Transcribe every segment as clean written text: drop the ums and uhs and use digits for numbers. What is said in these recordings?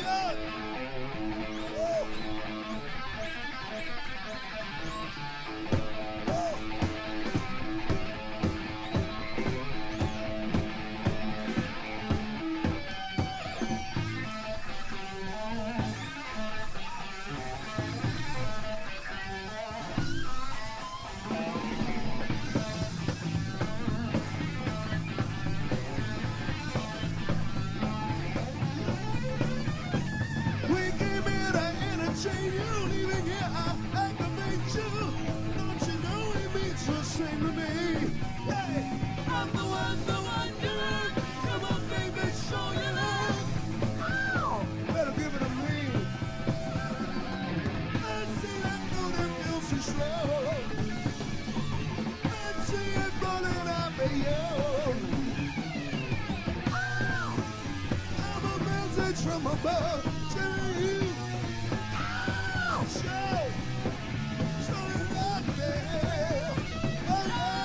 From above to you. Oh, show it like that. Oh,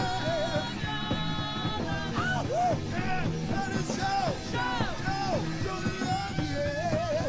yeah. Oh, yeah. Let it show it like yeah.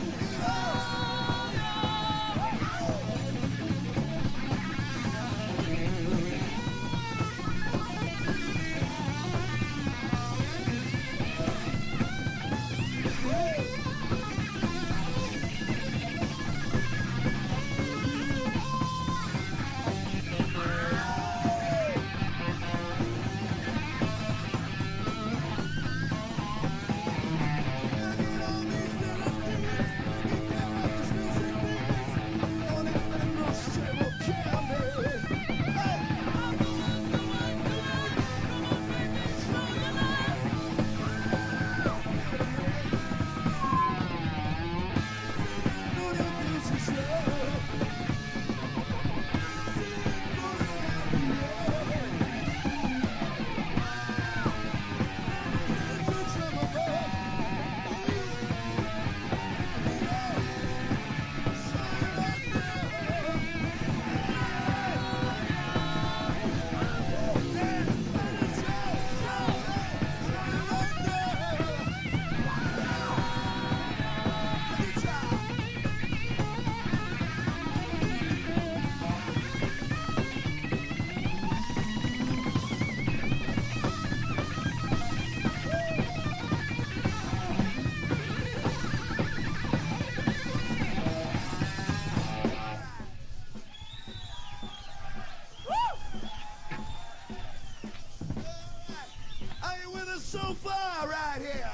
So far right here.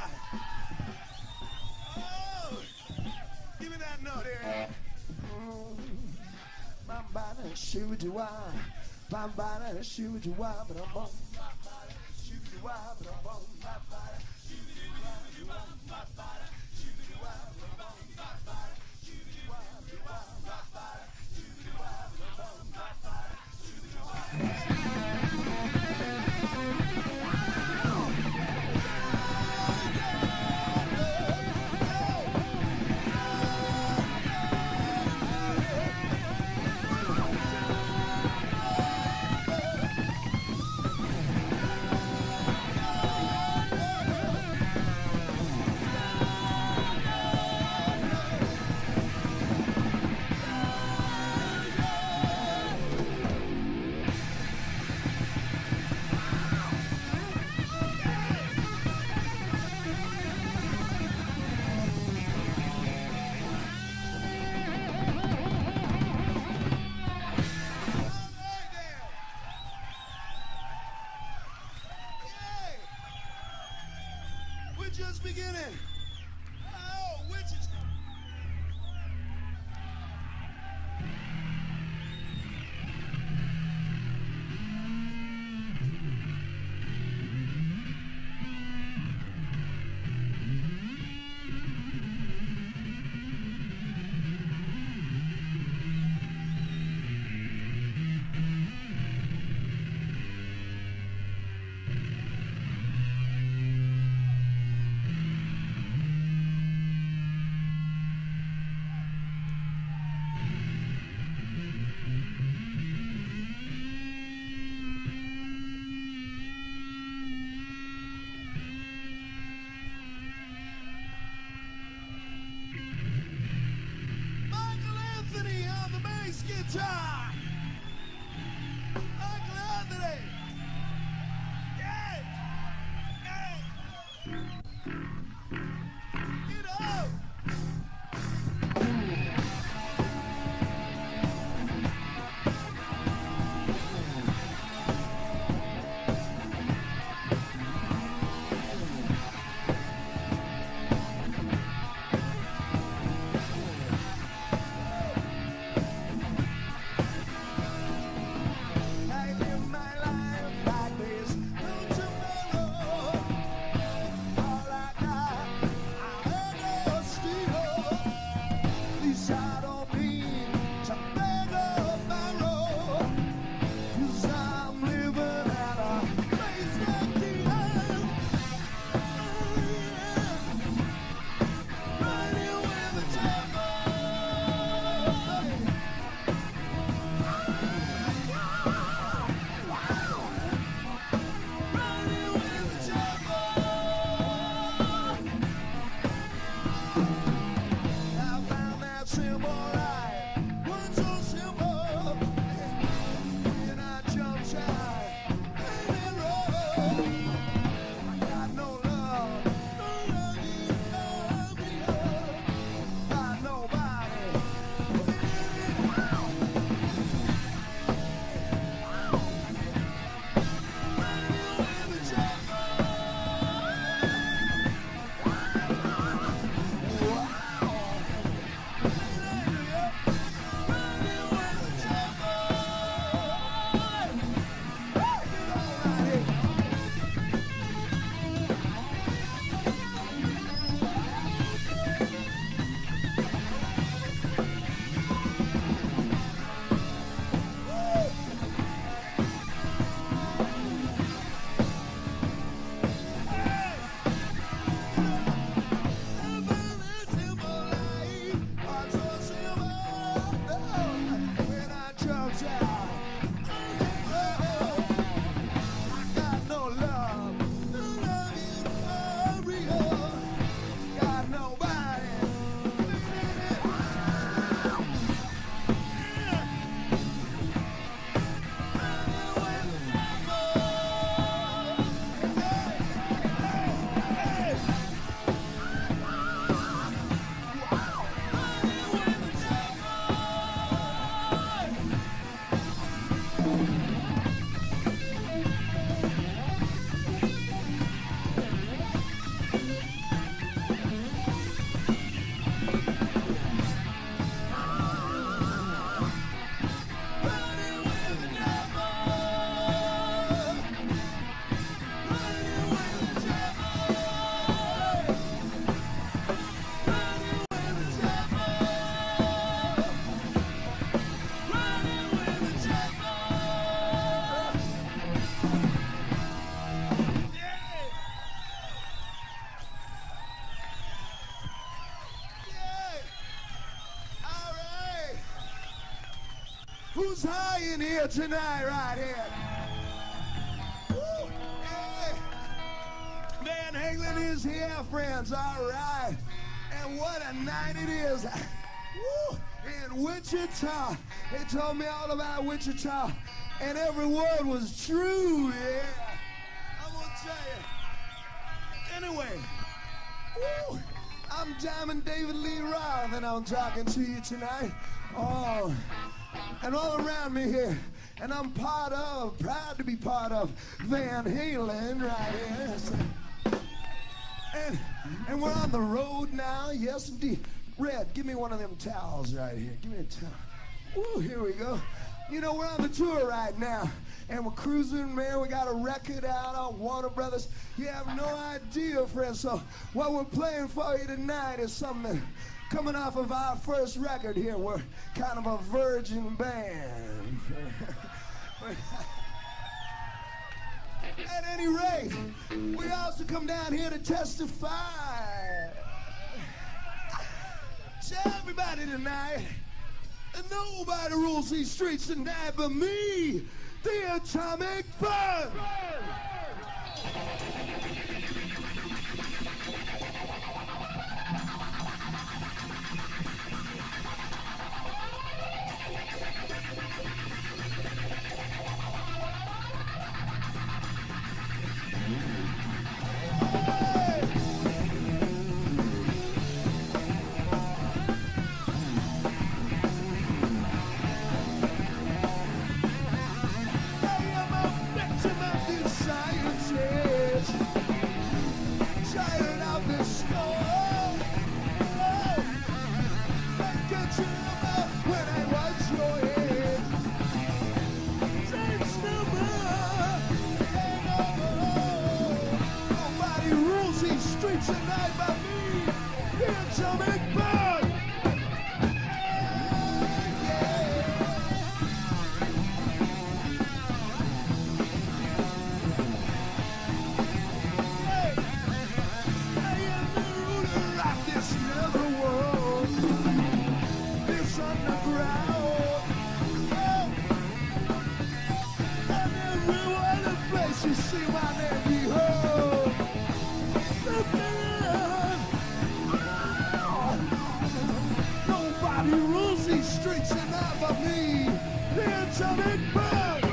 Oh, give me that note here. Bambana, shoo-doo-wah. Bambana, shoo-doo-wah, but I'm on. Shoo-doo-wah, but I'm on. Wichita. Uncle Anthony. Yeah. Get up. Who's high in here tonight, right here? Woo, yeah. Man, Halen is here, friends, all right. And what a night it is. Woo, in Wichita. They told me all about Wichita, and every word was true, yeah. I'm gonna tell you. Anyway, woo, I'm Diamond David Lee Roth, and I'm talking to you tonight. Oh, and all around me here, and I'm proud to be part of Van Halen right here. And we're on the road now, yes indeed. Red, give me one of them towels right here. Give me a towel. Woo, here we go. You know, we're on the tour right now, and we're cruising, man. We got a record out on Warner Brothers. You have no idea, friends. So what we're playing for you tonight is something coming off of our first record here. We're kind of a virgin band. At any rate, we also come down here to testify to everybody tonight. And nobody rules these streets tonight but me, the Atomic Fun. for me, the atomic bomb.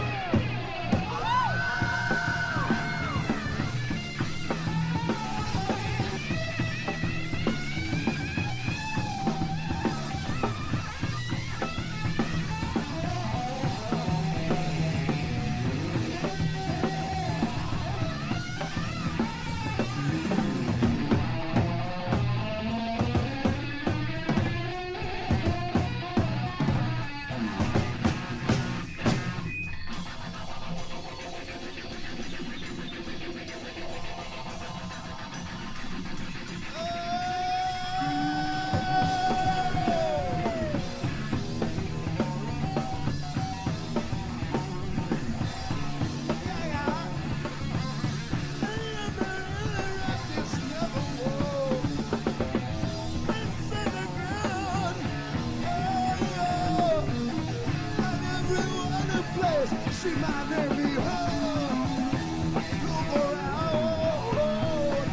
She might name me home. Look around.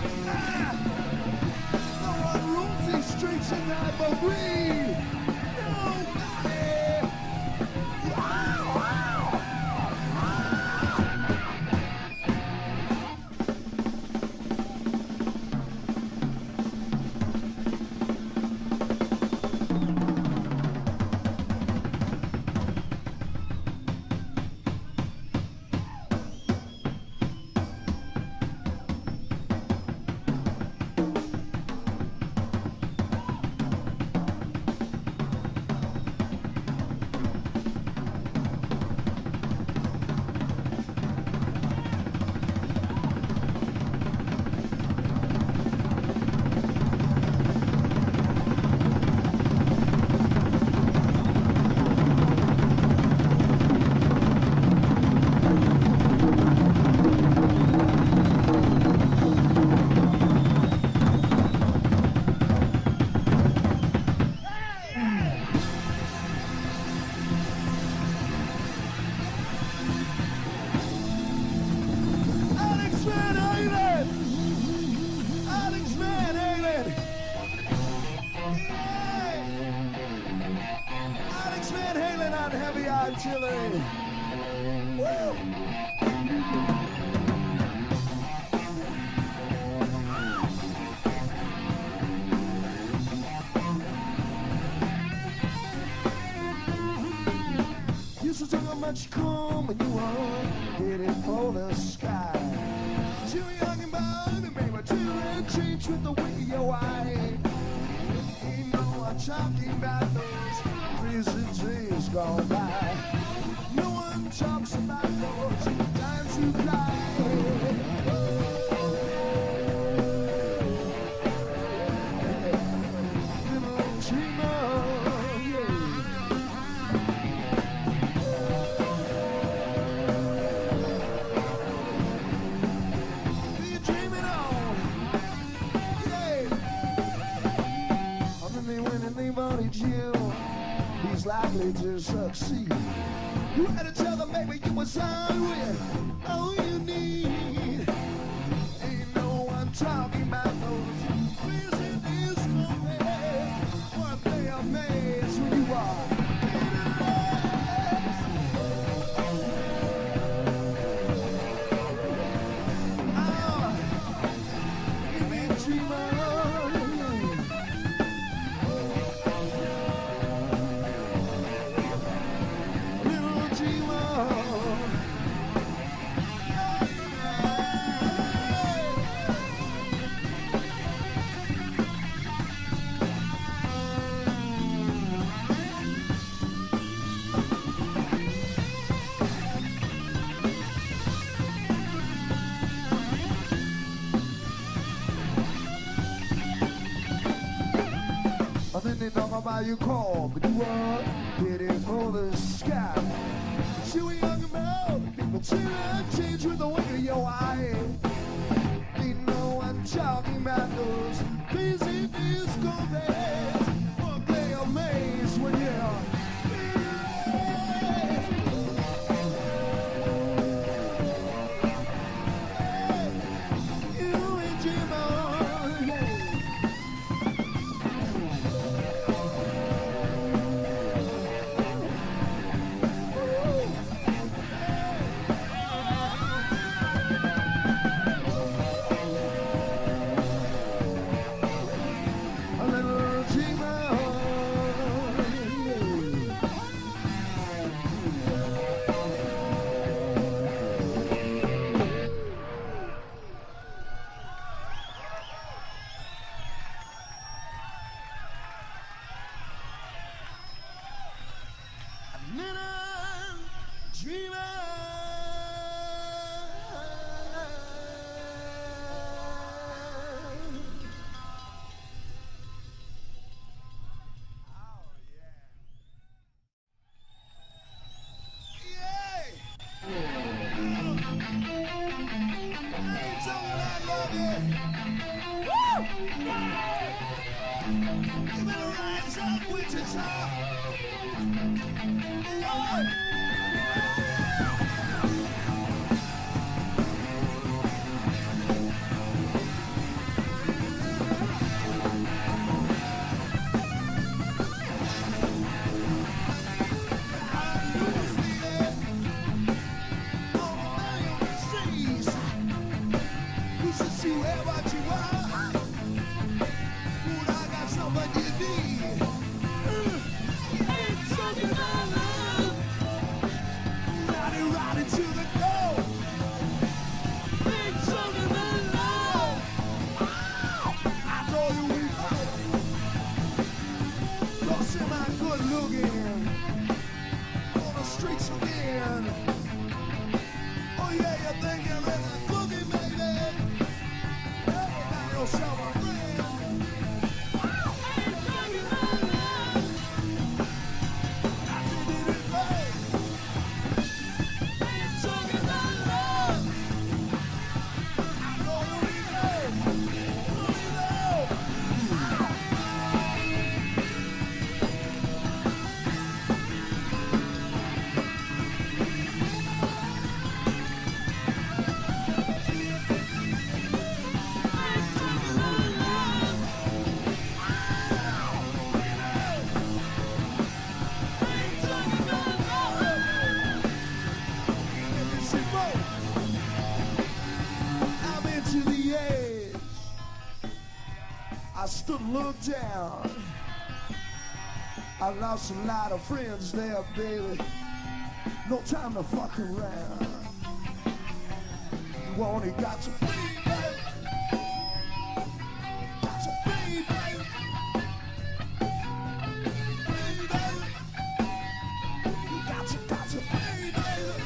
No one rules these streets tonight but we. Nobody. Heavy artillery. Woo! Used to talk how much come and you were headed for the sky. Too young and bold to make my children change with the way of your eye. You know I'm talking about those prison days gone by. No one talks about those times you fly. Little dreamer, yeah. Be dreaming on, yeah. I'm in the winning the money jail. He's likely to succeed. You had to tell them maybe you was on with all you need. Ain't no one talking about those prison disco days. What they amaze when you are in a race. Oh, you may dream of. Then they talk about your call, but you are heading for the sky. You were young and bold, people change with the way of your eye. Ain't no one talking about those busy disco days. What they amaze when you're you and Jim on, yeah. You better rise up, Wichita. Oh. I stood and looked down. I lost a lot of friends there, baby. No time to fuck around. You only got to be, baby. Got to be, baby. You got to be, baby.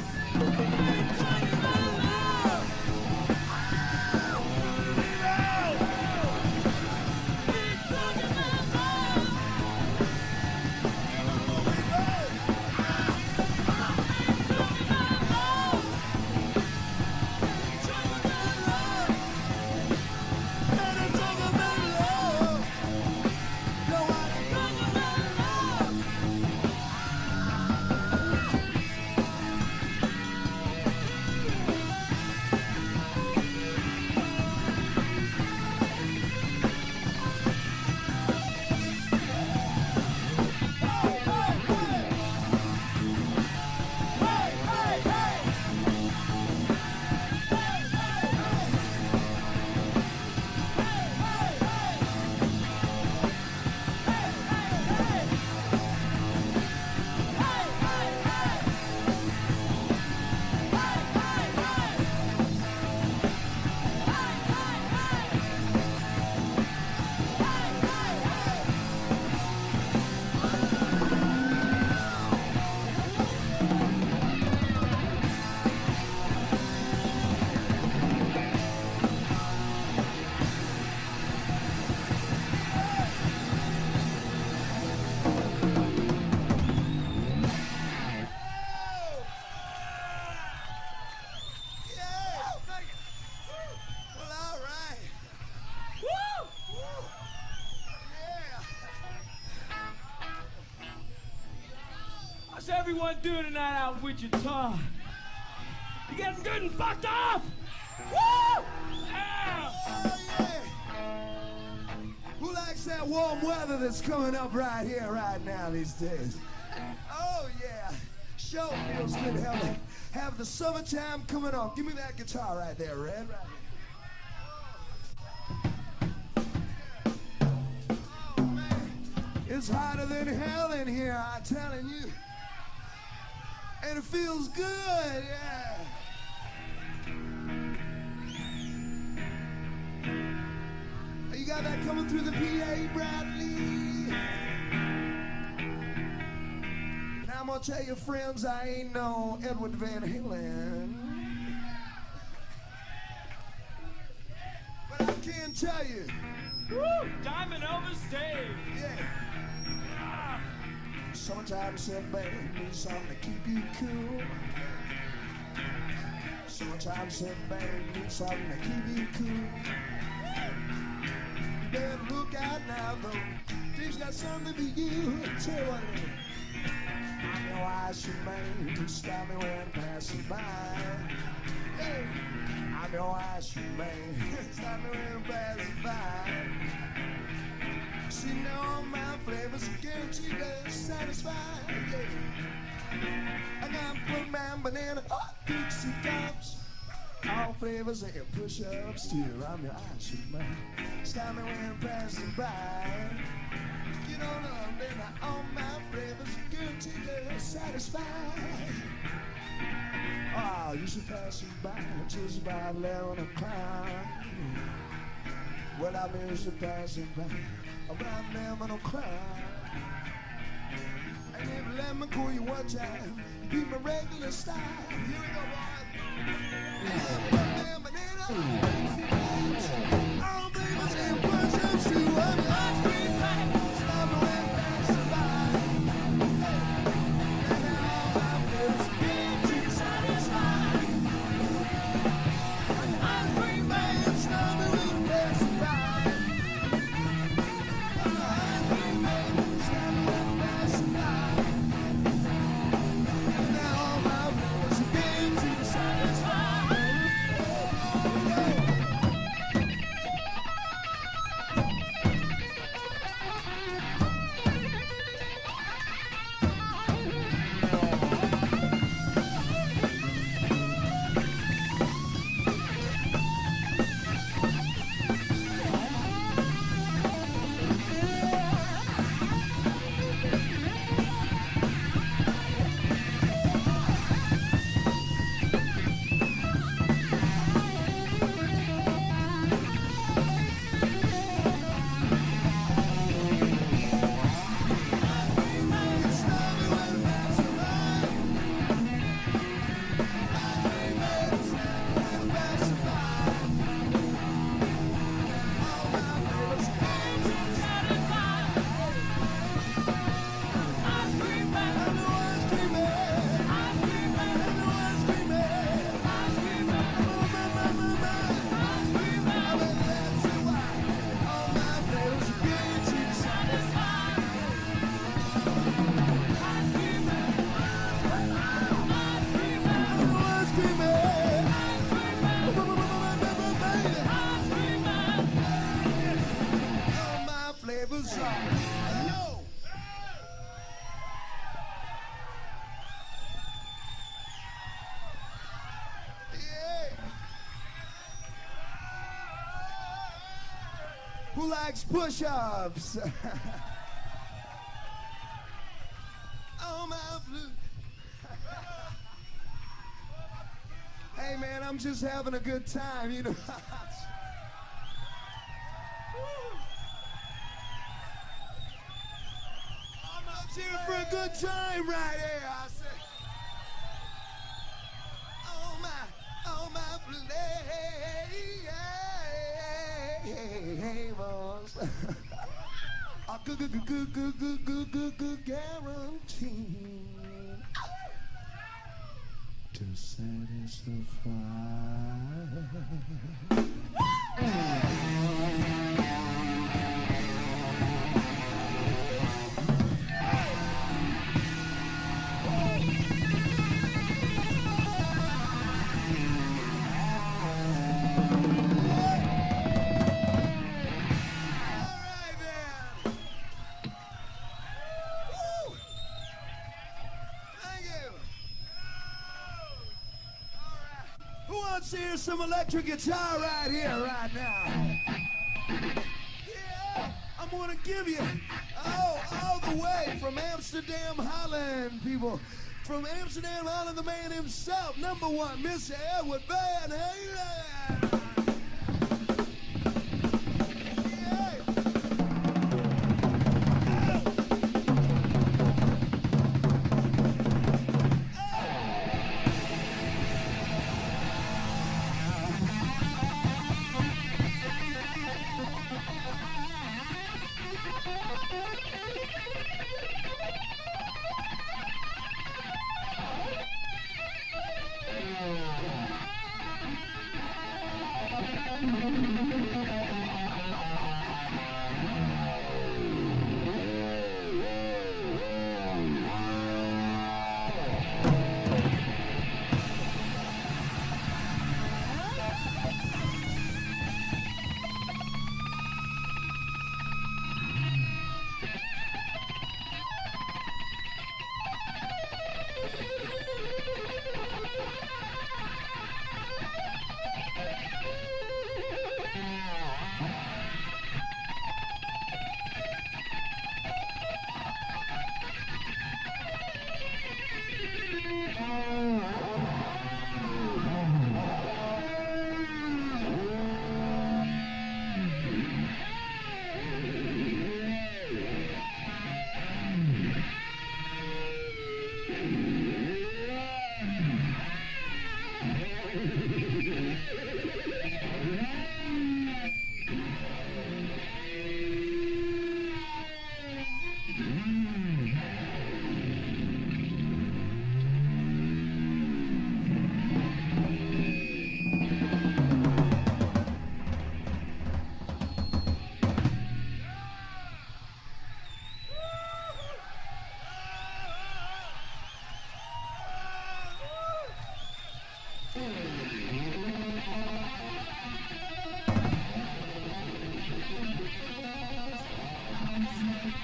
How's everyone doing tonight out in Wichita? You getting good and fucked up? Woo! Yeah! Oh, yeah! Who likes that warm weather that's coming up right here, right now these days? Oh, yeah. Sure feels good to have the summertime coming on. Give me that guitar right there, Red. Right here. Oh, man. It's hotter than hell in here, I'm telling you. And it feels good, yeah. You got that coming through the PA, Bradley? Now I'm gonna tell you, friends, I ain't no Edward Van Halen. But I can tell you. Woo! Diamond Elvis Dave. Yeah. Ah. Sometimes that band needs something to keep you cool. Sometimes that band needs something to keep you cool. You better look out now. though. Dave's got something for you. Tell you what it is. I'm your ice man. Stop me when I'm passing by. Hey, I'm your ice man. Stop me when I'm passing by. See now all my flavors guaranteed to satisfy. Yeah. I got fruit man, banana, Dixie cups. All flavors and push-ups too. I'm your ice man. Stop me when I'm passing by. Get on up, then all my flavors guaranteed to satisfy. Oh, you should pass me by just about 11 o'clock. Well, I mean, you should pass me by around 11 o'clock. And if let me call you one time, be my regular style. Here we go, boys. All flavors and push-ups too. I'm your ice cream man. Stop me when passing by. And all my flavors guaranteed to satisfy. I'm your ice cream man. Stop me when passing by. I'm your ice cream man. Stop me when passing by. And all my flavors guaranteed to satisfy. Who likes push-ups? Oh, my blue. Hey, man, I'm just having a good time, you know. I'm here for a good time right here, I say. Oh, my blue. Hey, boss. A good guarantee to satisfy. Let's hear some electric guitar right here, right now. Yeah, I'm gonna give you, all the way from Amsterdam, Holland, people. From Amsterdam, Holland, the man himself, #1, Mr. Edward Van Halen.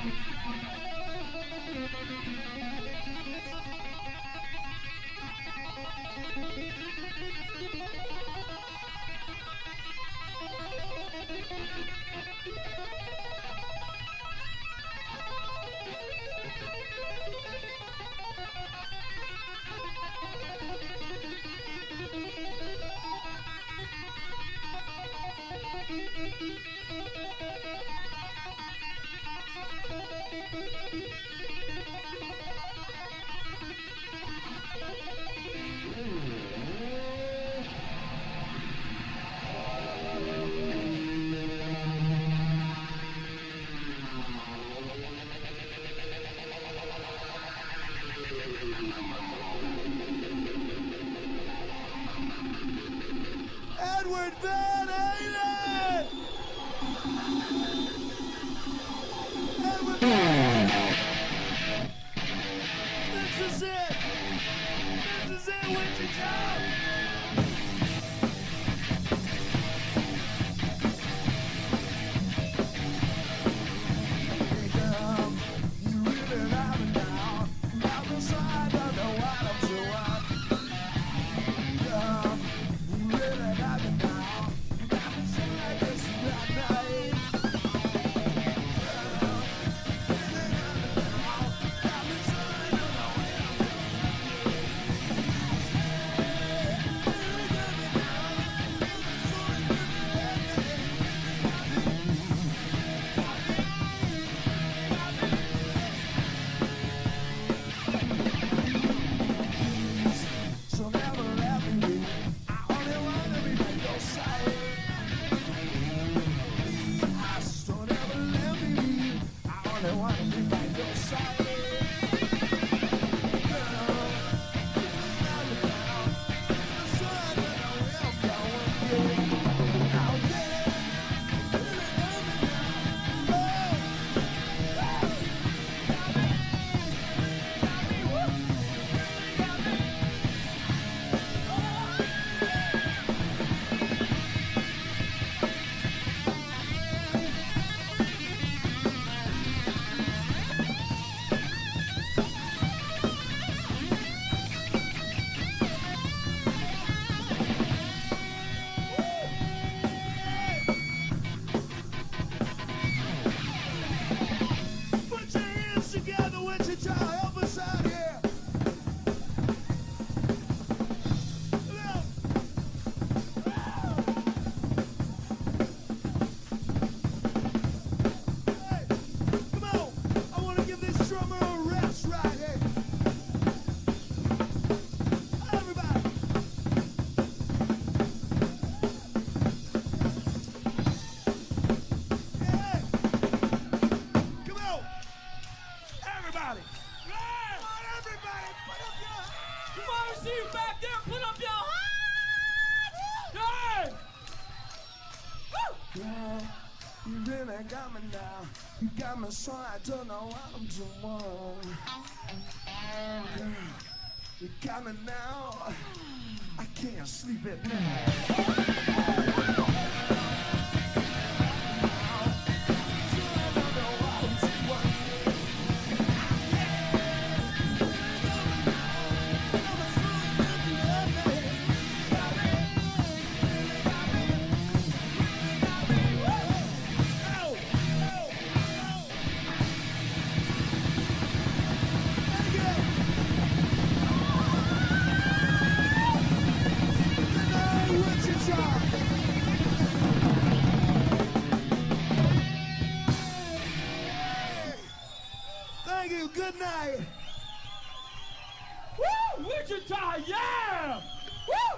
Edward Van Halen! Edward Van Halen! This is it! This is it, Wichita! Got me now, you got me so I don't know what I'm doing. Girl, you got me now, I can't sleep at night. Thank you, good night. Woo! Wichita, yeah! Woo!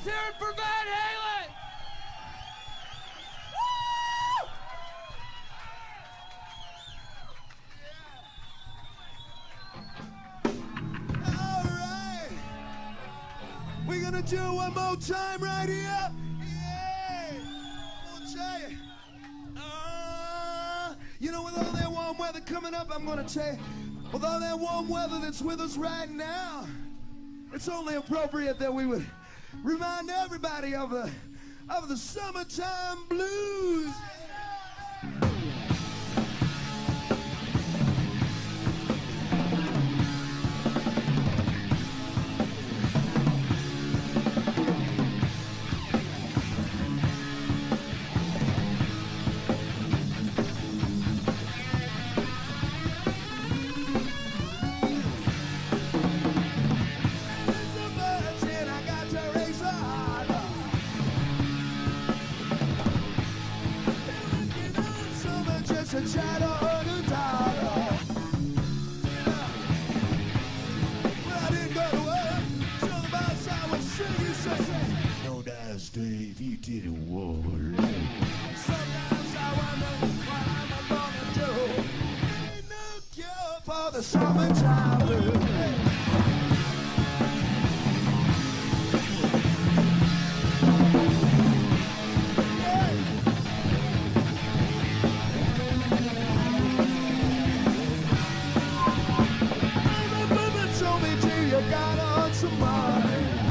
hear it for Van Halen! Woo! All right. We're gonna do it one more time right here. Yeah. I'll tell you. You know, with all that warm weather coming up, I'm gonna tell you, with all that warm weather that's with us right now, it's only appropriate that we would remind everybody of the summertime blues. Dave, you did it well. Sometimes I wonder what I'm gonna do. Ain't no cure for the summertime blues. Told me till you got on some money.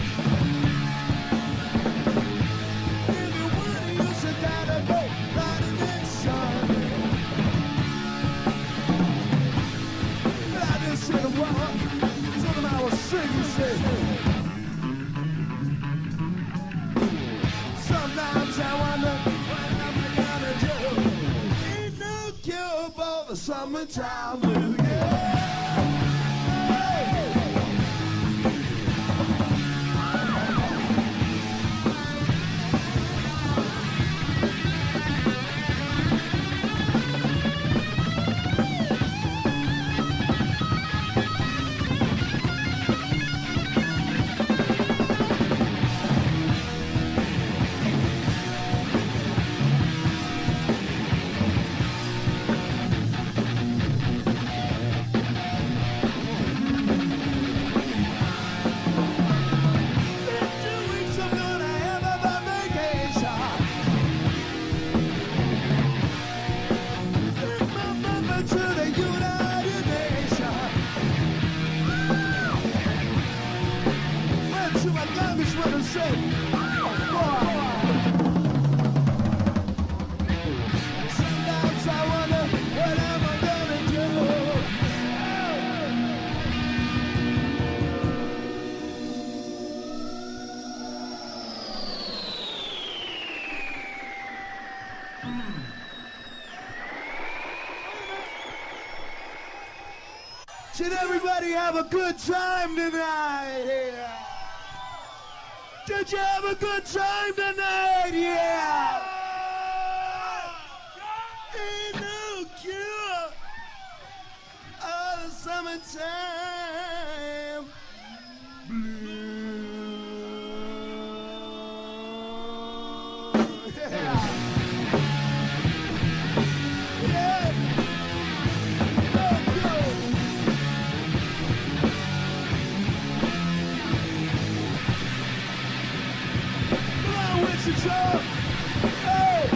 Sometimes I wonder what I'm gonna do. Ain't no cure for the summertime blues. Yeah. Did everybody have a good time tonight? Yeah. Did you have a good time tonight? Yeah. Ain't no cure of the summertime blues. Yeah. Wichita! Hey!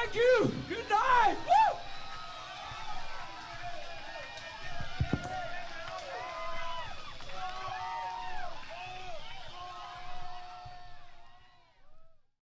Thank you. Good night. Woo!